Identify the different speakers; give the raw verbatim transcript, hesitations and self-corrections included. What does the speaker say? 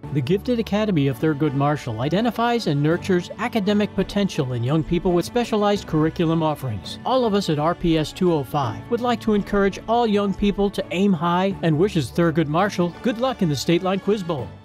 Speaker 1: The Gifted Academy of Thurgood Marshall identifies and nurtures academic potential in young people with specialized curriculum offerings. All of us at R P S two oh five would like to encourage all young people to aim high and wishes Thurgood Marshall good luck in the State Line Quiz Bowl.